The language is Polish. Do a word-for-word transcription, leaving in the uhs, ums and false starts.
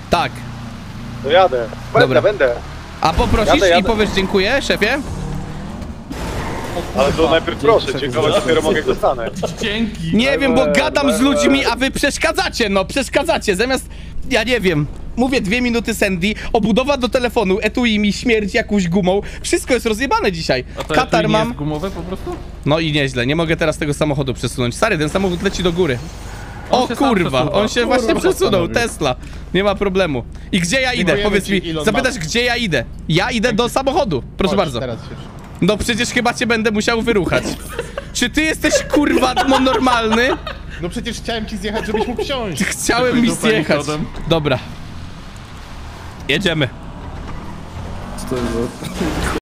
Tak. To jadę. Będę, Dobra. będę. A poprosisz Jadę, jadę. i powiesz dziękuję, szefie? Ale to najpierw proszę, ciekawe dopiero mogę go stanę. Dzięki. Nie wiem, bo gadam z eee. ludźmi, a wy przeszkadzacie, no, przeszkadzacie. Zamiast, ja nie wiem, mówię dwie minuty Sandy, obudowa do telefonu, etui mi śmierdzi jakąś gumą. Wszystko jest rozjebane dzisiaj. A to Katar nie mam. jest gumowe po prostu? No i nieźle, nie mogę teraz tego samochodu przesunąć. Stary, ten samochód leci do góry. On O się sam kurwa, przesuwa. on się Kurwa, właśnie przesunął, postanowił. Tesla. Nie ma problemu. I gdzie ja idę? Dziękujemy Powiedz ci, mi, Elon zapytasz Musk. gdzie ja idę. Ja idę do samochodu, proszę Chodź, bardzo. Teraz już. No przecież chyba cię będę musiał wyruchać. Czy ty jesteś kurwa no, normalny? No przecież chciałem ci zjechać, żebyś mógł wsiąść. Chciałem mi Tylko idą zjechać. samochodem. Dobra. Jedziemy. Co to jest za...